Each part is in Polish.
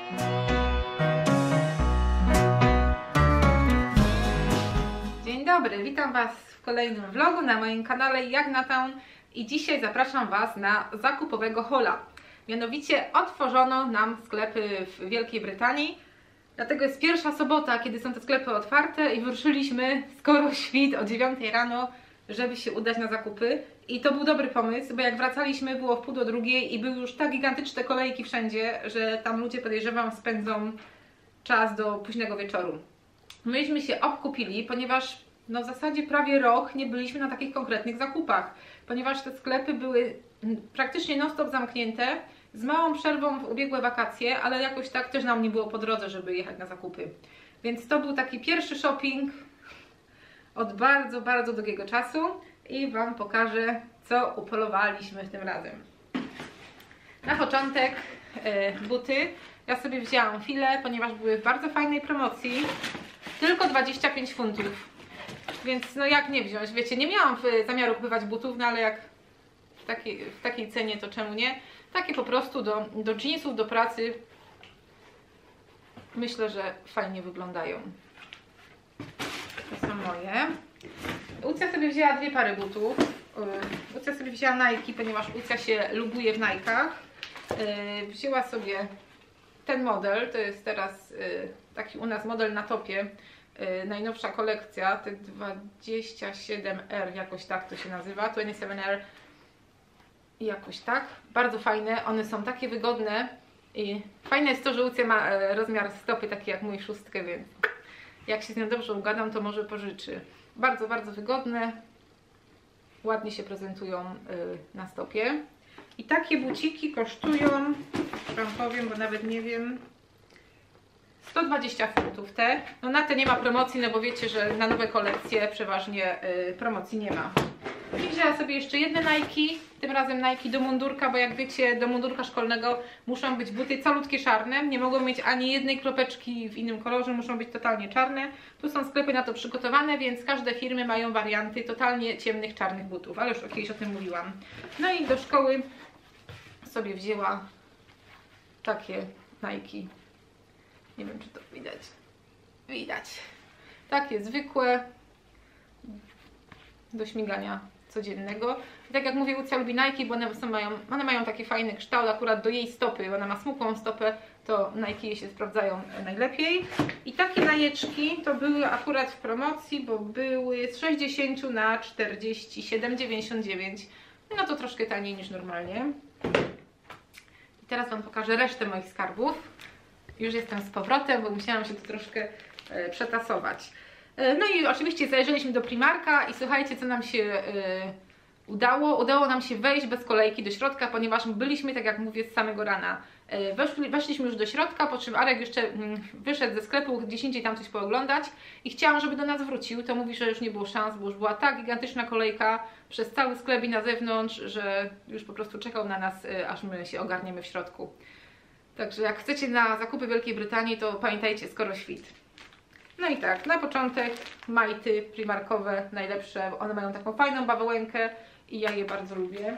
Dzień dobry, witam Was w kolejnym vlogu na moim kanale Jagnatown i dzisiaj zapraszam Was na zakupowego haula. Mianowicie otworzono nam sklepy w Wielkiej Brytanii, dlatego jest pierwsza sobota, kiedy są te sklepy otwarte i wyruszyliśmy skoro świt o 9 rano, żeby się udać na zakupy. I to był dobry pomysł, bo jak wracaliśmy było w 1:30 i były już tak gigantyczne kolejki wszędzie, że tam ludzie, podejrzewam, spędzą czas do późnego wieczoru. Myśmy się obkupili, ponieważ no w zasadzie prawie rok nie byliśmy na takich konkretnych zakupach, ponieważ te sklepy były praktycznie non-stop zamknięte, z małą przerwą w ubiegłe wakacje, ale jakoś tak też nam nie było po drodze, żeby jechać na zakupy. Więc to był taki pierwszy shopping od bardzo, bardzo długiego czasu i Wam pokażę, co upolowaliśmy tym razem. Na początek buty. Ja sobie wzięłam file, ponieważ były w bardzo fajnej promocji. Tylko 25 funtów. Więc no jak nie wziąć? Wiecie, nie miałam zamiaru kupować butów, no ale jak w takiej cenie, to czemu nie? Takie po prostu do jeansów, do pracy. Myślę, że fajnie wyglądają. To są moje. Ucja sobie wzięła dwie pary butów. Ucja sobie wzięła Nike, ponieważ Ucja się lubuje w Nike'ach. Wzięła sobie ten model, to jest teraz taki u nas model na topie. Najnowsza kolekcja, te 27R, jakoś tak to się nazywa, 27R, jakoś tak, bardzo fajne, one są takie wygodne i fajne jest to, że Ucja ma rozmiar stopy taki jak mój, 6, więc jak się z nią dobrze ugadam, to może pożyczy. Bardzo, bardzo wygodne, ładnie się prezentują na stopie. I takie buciki kosztują, Wam powiem, bo nawet nie wiem, 120 funtów te. No na te nie ma promocji, no bo wiecie, że na nowe kolekcje przeważnie promocji nie ma. I wzięła sobie jeszcze jedne Nike, tym razem Nike do mundurka, bo jak wiecie, do mundurka szkolnego muszą być buty calutkie czarne, nie mogą mieć ani jednej kropeczki w innym kolorze, muszą być totalnie czarne. Tu są sklepy na to przygotowane, więc każde firmy mają warianty totalnie ciemnych, czarnych butów, ale już kiedyś o tym mówiłam. No i do szkoły sobie wzięła takie Nike. Nie wiem, czy to widać. Widać. Takie zwykłe do śmigania codziennego. I tak jak mówię, Ucja lubi Nike, bo one mają taki fajny kształt akurat do jej stopy. Ona ma smukłą stopę, to Nike jej się sprawdzają najlepiej. I takie najeczki to były akurat w promocji, bo były z 60 na 47,99. No to troszkę taniej niż normalnie. I teraz Wam pokażę resztę moich skarbów. Już jestem z powrotem, bo musiałam się tu troszkę przetasować. No i oczywiście zajrzeliśmy do Primarka i słuchajcie, co nam się udało. Udało nam się wejść bez kolejki do środka, ponieważ byliśmy, tak jak mówię, z samego rana. Weszliśmy już do środka, po czym Arek jeszcze wyszedł ze sklepu, gdzieś indziej tam coś pooglądać i chciałam, żeby do nas wrócił. To mówi, że już nie było szans, bo już była tak gigantyczna kolejka przez cały sklep i na zewnątrz, że już po prostu czekał na nas, aż my się ogarniemy w środku. Także jak chcecie na zakupy w Wielkiej Brytanii, to pamiętajcie, skoro świt. No i tak, na początek majty primarkowe, najlepsze. One mają taką fajną bawełenkę i ja je bardzo lubię.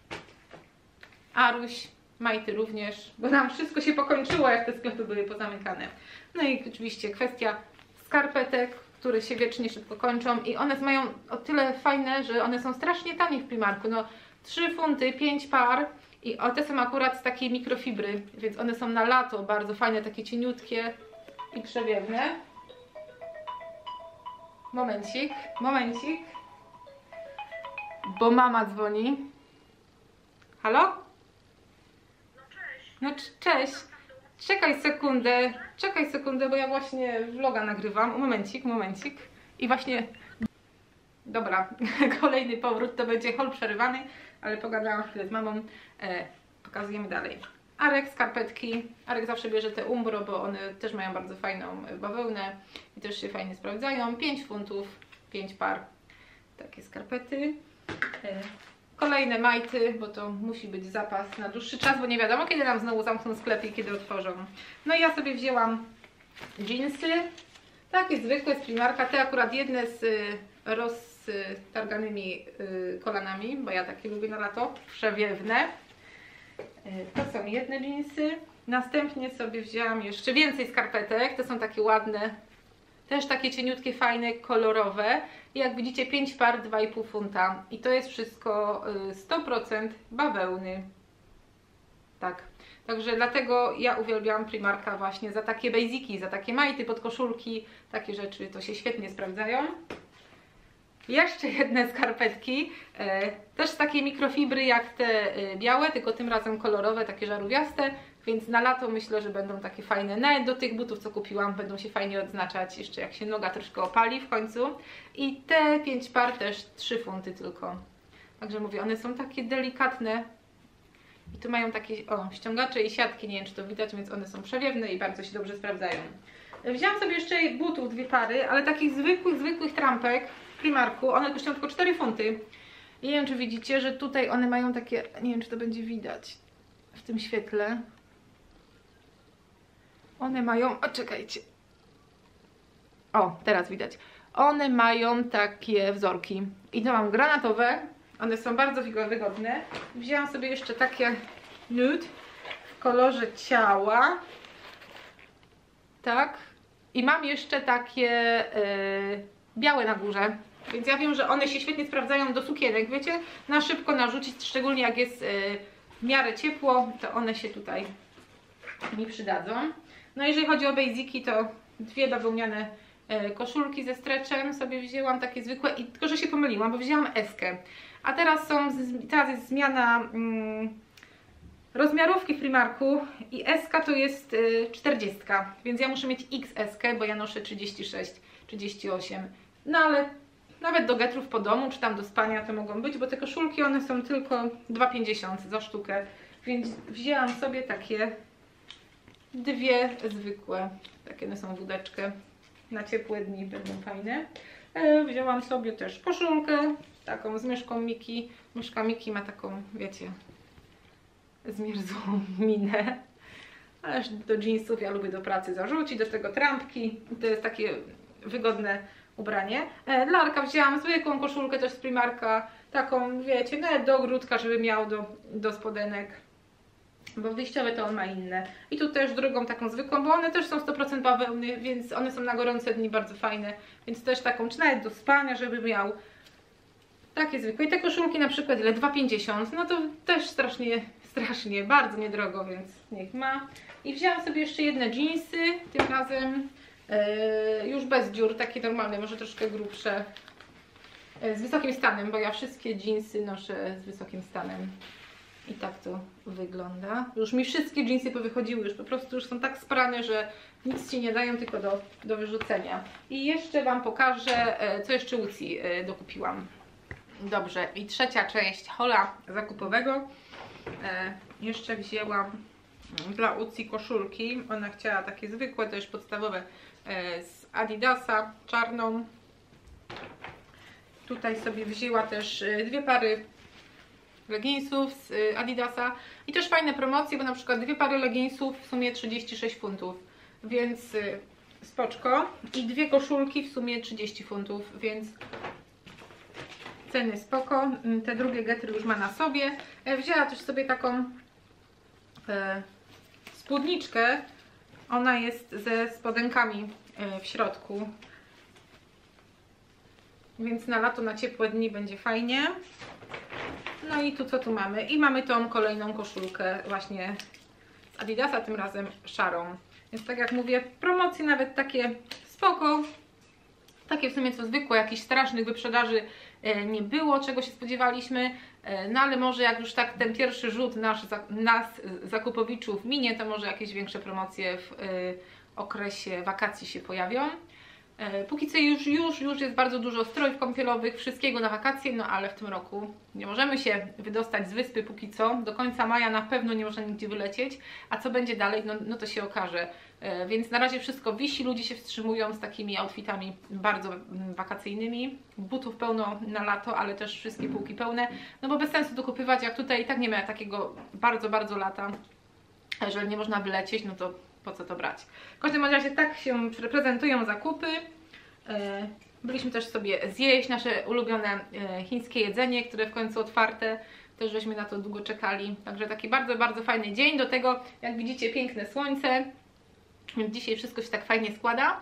Aruś, majty również, bo nam wszystko się pokończyło, jak te sklepy były pozamykane. No i oczywiście kwestia skarpetek, które się wiecznie szybko kończą i one mają o tyle fajne, że one są strasznie tanie w Primarku. No 3 funty, 5 par. I te są akurat z takiej mikrofibry, więc one są na lato bardzo fajne, takie cieniutkie i przewiewne. Momencik, momencik. Bo mama dzwoni. Halo? No cześć. No cześć. Czekaj sekundę, bo ja właśnie vloga nagrywam. Momencik, momencik. I właśnie... Dobra, kolejny powrót, to będzie haul przerywany, ale pogadałam chwilę z mamą, pokazujemy dalej. Arek, skarpetki. Arek zawsze bierze te Umbro, bo one też mają bardzo fajną bawełnę i też się fajnie sprawdzają. 5 funtów, 5 par. Takie skarpety. Kolejne majty, bo to musi być zapas na dłuższy czas, bo nie wiadomo, kiedy nam znowu zamkną sklepy i kiedy otworzą. No i ja sobie wzięłam dżinsy. Takie zwykłe z Primarka, te akurat jedne z roztarganymi kolanami, bo ja takie lubię na lato, przewiewne. To są jedne dżinsy. Następnie sobie wzięłam jeszcze więcej skarpetek, to są takie ładne, też takie cieniutkie, fajne, kolorowe. I jak widzicie 5 par, 2,5 funta. I to jest wszystko 100% bawełny. Tak. Także dlatego ja uwielbiam Primarka właśnie za takie basiki, za takie majty, podkoszulki, takie rzeczy, to się świetnie sprawdzają. Jeszcze jedne skarpetki, też z takiej mikrofibry jak te białe, tylko tym razem kolorowe, takie żarówiaste, więc na lato myślę, że będą takie fajne. Nawet do tych butów, co kupiłam, będą się fajnie odznaczać, jeszcze jak się noga troszkę opali w końcu. I te 5 par też 3 funty tylko. Także mówię, one są takie delikatne. I tu mają takie ściągacze i siatki, nie wiem czy to widać, więc one są przewiewne i bardzo się dobrze sprawdzają. Wziąłam sobie jeszcze butów 2 pary, ale takich zwykłych trampek w Primarku. One kosztują tylko 4 funty. I nie wiem czy widzicie, że tutaj one mają takie, nie wiem czy to będzie widać w tym świetle. One mają, czekajcie. O, teraz widać. One mają takie wzorki. I to mam granatowe. One są bardzo wygodne. Wzięłam sobie jeszcze takie nude w kolorze ciała. Tak. I mam jeszcze takie białe na górze. Więc ja wiem, że one się świetnie sprawdzają do sukienek. Wiecie, na szybko narzucić, szczególnie jak jest w miarę ciepło, to one się tutaj mi przydadzą. No jeżeli chodzi o basiki, to 2 bawełniane koszulki ze stretchem sobie wzięłam, takie zwykłe, i tylko że się pomyliłam, bo wzięłam S-kę. A teraz jest zmiana rozmiarówki w Primarku i S-ka to jest 40, więc ja muszę mieć XS-kę, bo ja noszę 36, 38. No ale nawet do getrów po domu, czy tam do spania to mogą być, bo te koszulki one są tylko 2,50 za sztukę, więc wzięłam sobie takie 2 zwykłe, takie one są wódeczkę, na ciepłe dni będą fajne. Wzięłam sobie też koszulkę, taką z myszką Miki. Myszka Miki ma taką, wiecie, zmierzłą minę. Ależ do jeansów ja lubię do pracy zarzucić, do tego trampki. To jest takie wygodne ubranie. Dla Arka wzięłam zwykłą koszulkę też z Primarka, taką, wiecie, nawet do ogródka, żeby miał do spodenek. Bo wyjściowe to on ma inne. I tu też drugą taką zwykłą, bo one też są 100% bawełny, więc one są na gorące dni bardzo fajne. Więc też taką, czy nawet do spania, żeby miał takie zwykłe. I te koszulki na przykład ile? 2,50. No to też strasznie, bardzo niedrogo, więc niech ma. I wzięłam sobie jeszcze jedne jeansy, tym razem już bez dziur, takie normalne, może troszkę grubsze. Z wysokim stanem, bo ja wszystkie jeansy noszę z wysokim stanem. I tak to wygląda. Już mi wszystkie jeansy powychodziły, już po prostu już są tak sprane, że nic ci nie dają, tylko do wyrzucenia. I jeszcze Wam pokażę, co jeszcze Łucji dokupiłam. Dobrze, i trzecia część haula zakupowego. Jeszcze wzięłam dla Łucji koszulki. Ona chciała takie zwykłe, też podstawowe z Adidasa, czarną. Tutaj sobie wzięła też 2 pary leginsów z Adidasa i też fajne promocje, bo na przykład 2 pary leginsów w sumie 36 funtów, więc spoczko, i 2 koszulki w sumie 30 funtów, więc ceny spoko. Te drugie getry już ma na sobie. Wzięła też sobie taką spódniczkę, ona jest ze spodenkami w środku, więc na lato, na ciepłe dni będzie fajnie. No i tu co tu mamy? I mamy tą kolejną koszulkę właśnie z Adidasa, tym razem szarą. Więc tak jak mówię, promocje nawet takie spoko. Takie w sumie co zwykłe, jakichś strasznych wyprzedaży nie było, czego się spodziewaliśmy. No ale może jak już tak ten pierwszy rzut nas zakupowiczów minie, to może jakieś większe promocje w okresie wakacji się pojawią. Póki co już jest bardzo dużo strojów kąpielowych, wszystkiego na wakacje, no ale w tym roku nie możemy się wydostać z wyspy póki co. Do końca maja na pewno nie można nigdzie wylecieć, a co będzie dalej, no to się okaże. Więc na razie wszystko wisi, ludzie się wstrzymują z takimi outfitami bardzo wakacyjnymi. Butów pełno na lato, ale też wszystkie półki pełne, no bo bez sensu dokupywać, jak tutaj i tak nie ma takiego bardzo lata, że nie można wylecieć, no to po co to brać. W każdym razie tak się prezentują zakupy. Byliśmy też sobie zjeść nasze ulubione chińskie jedzenie, które w końcu otwarte. też żeśmy na to długo czekali. Także taki bardzo, bardzo fajny dzień. Do tego, jak widzicie, piękne słońce. Więc dzisiaj wszystko się tak fajnie składa.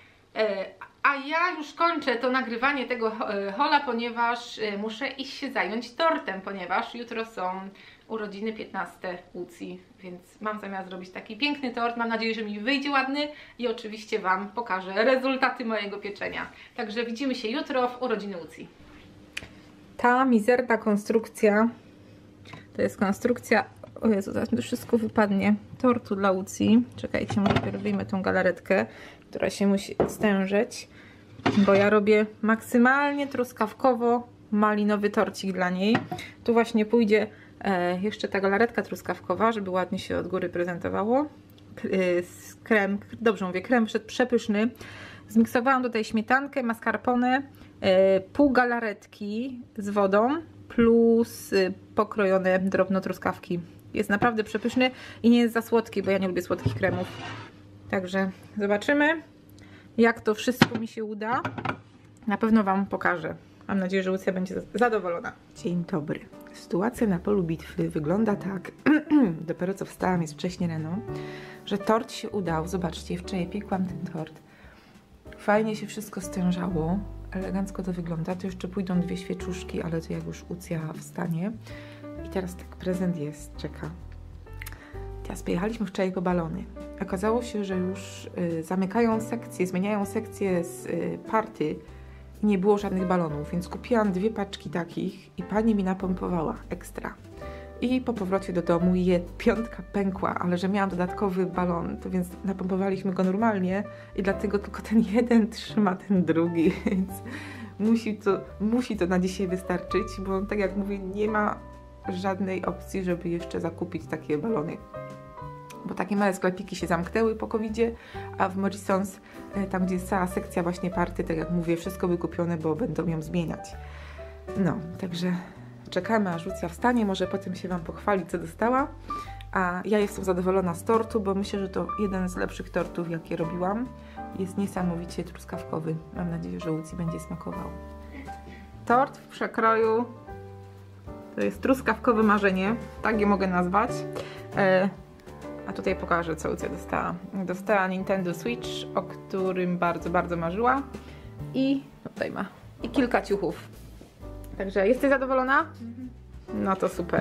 A ja już kończę to nagrywanie tego haula, ponieważ muszę iść się zająć tortem, ponieważ jutro są urodziny 15 Łucji, więc mam zamiar zrobić taki piękny tort. Mam nadzieję, że mi wyjdzie ładny i oczywiście Wam pokażę rezultaty mojego pieczenia. Także widzimy się jutro w urodziny Łucji. Ta mizerna konstrukcja, to jest konstrukcja, o Jezu, zaraz mi to wszystko wypadnie, tortu dla Łucji. Czekajcie, może najpierw wyjmę tą galaretkę, która się musi stężyć, bo ja robię maksymalnie truskawkowo-malinowy torcik dla niej. Tu właśnie pójdzie jeszcze ta galaretka truskawkowa, żeby ładnie się od góry prezentowało. Krem, dobrze mówię, krem przepyszny. Zmiksowałam tutaj śmietankę, mascarpone, pół galaretki z wodą plus pokrojone drobno truskawki. Jest naprawdę przepyszny i nie jest za słodki, bo ja nie lubię słodkich kremów. Także zobaczymy, jak to wszystko mi się uda. Na pewno Wam pokażę. Mam nadzieję, że Łucja będzie zadowolona. Dzień dobry. Sytuacja na polu bitwy wygląda tak, dopiero co wstałam, jest wcześnie rano, że tort się udał. Zobaczcie, wczoraj piekłam ten tort. Fajnie się wszystko stężało. Elegancko to wygląda. To jeszcze pójdą 2 świeczuszki, ale to jak już Łucja wstanie. I teraz tak, prezent jest, czeka. Teraz pojechaliśmy wczoraj po balony. Okazało się, że już zamykają sekcje, zmieniają sekcje z party i nie było żadnych balonów, więc kupiłam 2 paczki takich i pani mi napompowała ekstra. I po powrocie do domu 5 pękła, ale że miałam dodatkowy balon, to więc napompowaliśmy go normalnie i dlatego tylko ten jeden trzyma ten drugi, więc musi to na dzisiaj wystarczyć, bo tak jak mówię, nie ma żadnej opcji, żeby jeszcze zakupić takie balony. Bo takie małe sklepiki się zamknęły po COVID-zie, a w Morrisons, tam gdzie jest cała sekcja właśnie party, tak jak mówię, wszystko wykupione, bo będą ją zmieniać. No, także czekamy, aż Łucja wstanie, może potem się Wam pochwali, co dostała. A ja jestem zadowolona z tortu, bo myślę, że to jeden z lepszych tortów, jakie robiłam. Jest niesamowicie truskawkowy. Mam nadzieję, że Łucji będzie smakował. Tort w przekroju to jest truskawkowe marzenie, tak je mogę nazwać. A tutaj pokażę, co Łucja dostała. Dostała Nintendo Switch, o którym bardzo, bardzo marzyła. I tutaj ma. I kilka ciuchów. Także jesteś zadowolona? No to super.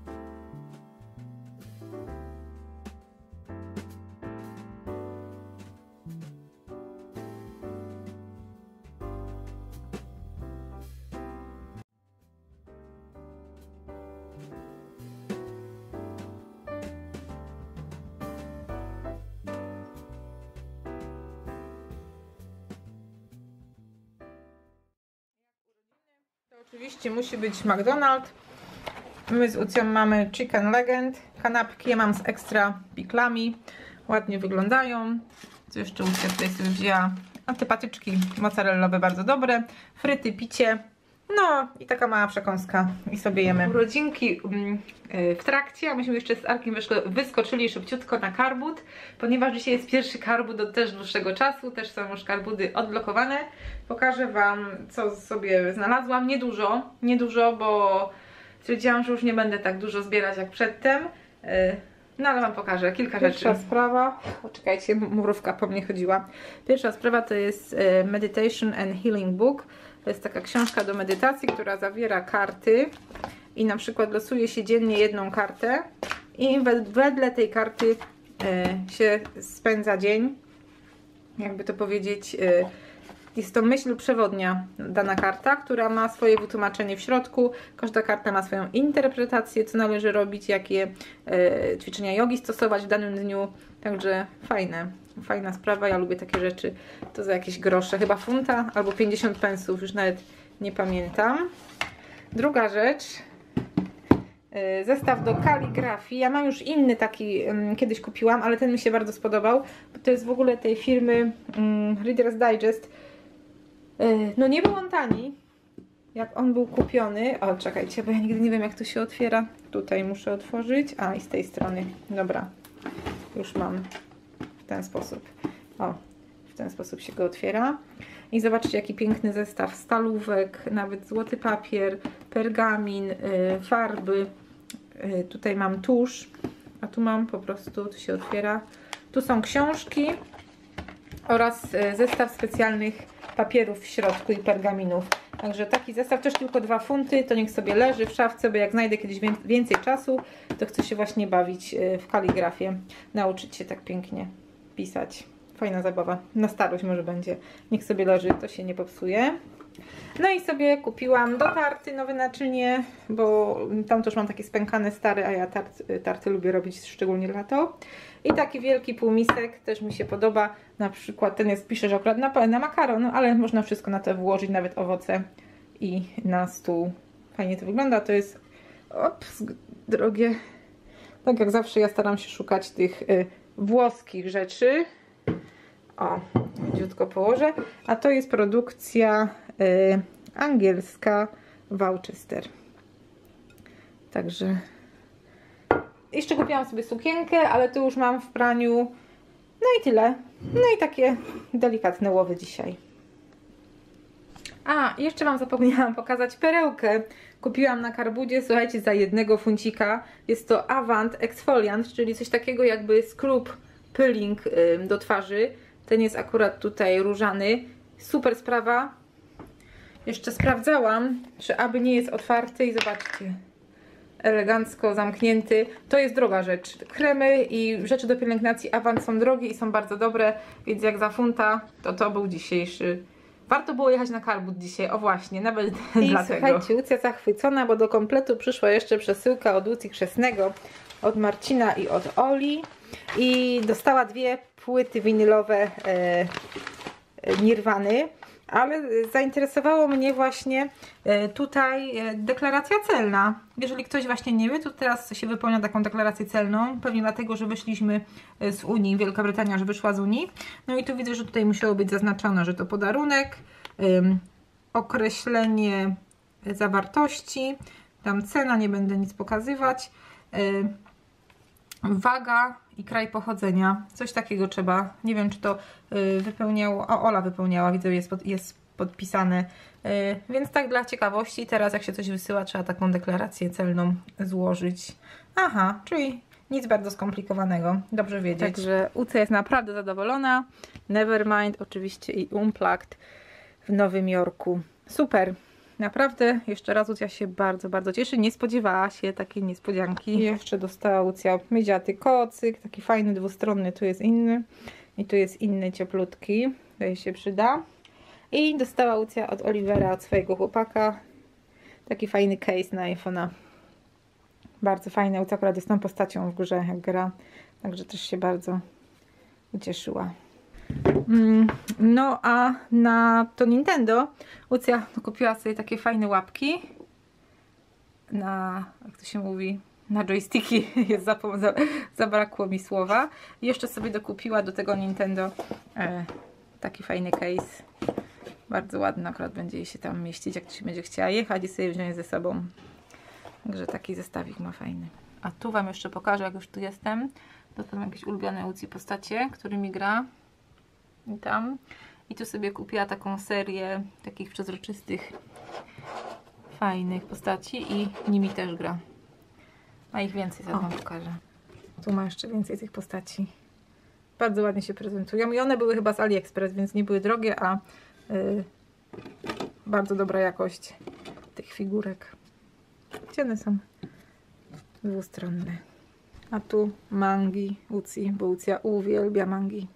Oczywiście musi być McDonald's. My z Łucją mamy Chicken Legend. Kanapki ja mam z ekstra piklami. Ładnie wyglądają. Co jeszcze Łucja tutaj sobie wzięła? A te patyczki mozzarellowe bardzo dobre. Fryty, picie. No i taka mała przekąska i sobie jemy. Urodzinki w trakcie, a myśmy jeszcze z Arkiem wyskoczyli szybciutko na karbud, ponieważ dzisiaj jest pierwszy karbud od też dłuższego czasu, też są już karbudy odblokowane. Pokażę Wam, co sobie znalazłam. Niedużo, bo stwierdziłam, że już nie będę tak dużo zbierać jak przedtem. No ale Wam pokażę kilka rzeczy. Pierwsza sprawa, poczekajcie, mrówka po mnie chodziła. Pierwsza sprawa to jest Meditation and Healing Book. To jest taka książka do medytacji, która zawiera karty i na przykład losuje się dziennie jedną kartę i wedle tej karty się spędza dzień. Jakby to powiedzieć, jest to myśl przewodnia, dana karta, która ma swoje wytłumaczenie w środku. Każda karta ma swoją interpretację, co należy robić, jakie ćwiczenia jogi stosować w danym dniu. Także fajna sprawa, ja lubię takie rzeczy. To za jakieś grosze, chyba funta albo 50 pensów, już nawet nie pamiętam. Druga rzecz, zestaw do kaligrafii. Ja mam już inny taki, kiedyś kupiłam, ale ten mi się bardzo spodobał, bo to jest w ogóle tej firmy Reader's Digest. No nie był on tani, jak on był kupiony. O, czekajcie, bo ja nigdy nie wiem, jak to się otwiera. Tutaj muszę otworzyć, a i z tej strony. Dobra, już mam w ten sposób. O, W ten sposób się go otwiera. I zobaczcie, jaki piękny zestaw stalówek, nawet złoty papier, pergamin, farby. Tutaj mam tusz, a tu mam po prostu, tu się otwiera. Tu są książki oraz zestaw specjalnych papierów w środku i pergaminów. Także taki zestaw, też tylko 2 funty, to niech sobie leży w szafce, bo jak znajdę kiedyś więcej czasu, to chcę się właśnie bawić w kaligrafię. Nauczyć się tak pięknie pisać. Fajna zabawa. Na starość może będzie. Niech sobie leży, to się nie popsuje. No i sobie kupiłam do tarty nowe naczynie, bo tam też mam takie spękane stare, a ja tarty lubię robić szczególnie lato. I taki wielki półmisek też mi się podoba. Na przykład ten jest, pisze, że akurat na makaron, ale można wszystko na to włożyć, nawet owoce i na stół. Fajnie to wygląda. To jest drogie. Tak jak zawsze ja staram się szukać tych włoskich rzeczy. O, dziutko położę. A to jest produkcja angielska Worcester. Także jeszcze kupiłam sobie sukienkę, ale to już mam w praniu. No i tyle. No i takie delikatne łowy dzisiaj. A, jeszcze Wam zapomniałam pokazać perełkę. Kupiłam na Karbudzie, słuchajcie, za 1 funcika. Jest to Avant Exfoliant, czyli coś takiego jakby scrub peeling do twarzy. Ten jest akurat tutaj różany. Super sprawa. Jeszcze sprawdzałam, czy aby nie jest otwarty i zobaczcie. Elegancko zamknięty. To jest droga rzecz. Kremy i rzeczy do pielęgnacji Avant są drogie i są bardzo dobre, więc jak za funta, to był dzisiejszy. Warto było jechać na Karbud dzisiaj, o właśnie, nawet i dlatego. Słuchajcie, Łucja zachwycona, bo do kompletu przyszła jeszcze przesyłka od Łucji Chrzestnego, od Marcina i od Oli. I dostała 2 płyty winylowe Nirwany. Ale zainteresowało mnie właśnie tutaj deklaracja celna. Jeżeli ktoś właśnie nie wie, to teraz się wypełnia taką deklarację celną. Pewnie dlatego, że wyszliśmy z Unii, Wielka Brytania, że wyszła z Unii. No i tu widzę, że tutaj musiało być zaznaczone, że to podarunek, określenie zawartości, tam cena, nie będę nic pokazywać, waga i kraj pochodzenia. Coś takiego trzeba. Nie wiem, czy to wypełniało. O, Ola wypełniała, widzę, jest podpisane. Więc tak dla ciekawości, teraz jak się coś wysyła, trzeba taką deklarację celną złożyć. Aha, czyli nic bardzo skomplikowanego. Dobrze wiedzieć. Także Uca jest naprawdę zadowolona. Nevermind oczywiście i Unplugged w Nowym Jorku. Super. Naprawdę, jeszcze raz Łucja się bardzo, bardzo cieszy. Nie spodziewała się takiej niespodzianki. Jeszcze dostała Łucja mydziaty kocyk, taki fajny, dwustronny, tu jest inny i tu jest inny, cieplutki, to jej się przyda. I dostała Łucja od Olivera, od swojego chłopaka, taki fajny case na iPhone'a. Bardzo fajny. Łucja akurat jest tą postacią w grze, jak gra, także też się bardzo ucieszyła. No a na to Nintendo Łucja kupiła sobie takie fajne łapki na, jak to się mówi, na joysticki, zabrakło mi słowa. I jeszcze sobie dokupiła do tego Nintendo taki fajny case, bardzo ładny, akurat będzie jej się tam mieścić, jak ktoś będzie chciała jechać i sobie wziąć ze sobą. Także taki zestawik ma fajny. A tu Wam jeszcze pokażę, jak już tu jestem, to tam jakieś ulubione Łucji postacie, którymi gra. I tam. I tu sobie kupiła taką serię takich przezroczystych, fajnych postaci i nimi też gra. Ma ich więcej, zaraz Wam pokażę. Tu ma jeszcze więcej tych postaci. Bardzo ładnie się prezentują. I one były chyba z AliExpress, więc nie były drogie, a bardzo dobra jakość tych figurek. Gdzie one są? Dwustronne. A tu mangi Łucji, bo Łucja uwielbia mangi.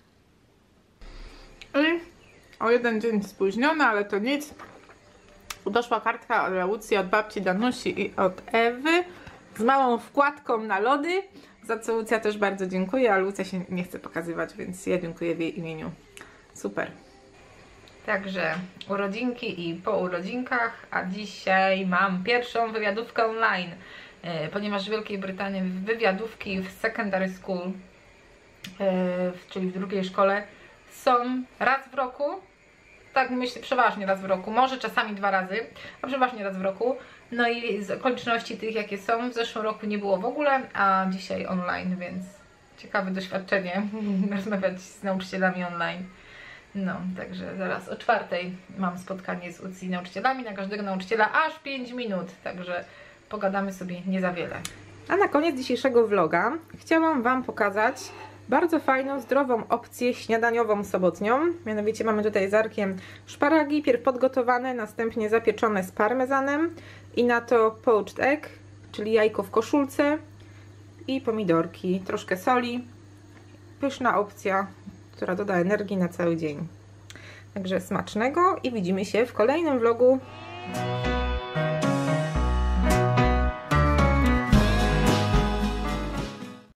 I o 1 dzień spóźniona, ale to nic. Doszła kartka od Łucji, od babci Danusi i od Ewy z małą wkładką na lody, za co Łucja też bardzo dziękuję, ale Łucja się nie chce pokazywać, więc ja dziękuję w jej imieniu. Super. Także urodzinki i po urodzinkach, a dzisiaj mam pierwszą wywiadówkę online, ponieważ w Wielkiej Brytanii wywiadówki w secondary school, czyli w drugiej szkole, są raz w roku, tak myślę, przeważnie raz w roku, może czasami 2 razy, a przeważnie raz w roku. No i z okoliczności tych, jakie są, w zeszłym roku nie było w ogóle, a dzisiaj online, więc ciekawe doświadczenie rozmawiać z nauczycielami online. No, także zaraz o 4:00 mam spotkanie z UCI nauczycielami, na każdego nauczyciela aż 5 minut, także pogadamy sobie nie za wiele. A na koniec dzisiejszego vloga chciałam Wam pokazać bardzo fajną, zdrową opcję śniadaniową sobotnią. Mianowicie mamy tutaj z Arkiem szparagi, pierw podgotowane, następnie zapieczone z parmezanem i na to poached egg, czyli jajko w koszulce i pomidorki, troszkę soli. Pyszna opcja, która doda energii na cały dzień. Także smacznego i widzimy się w kolejnym vlogu.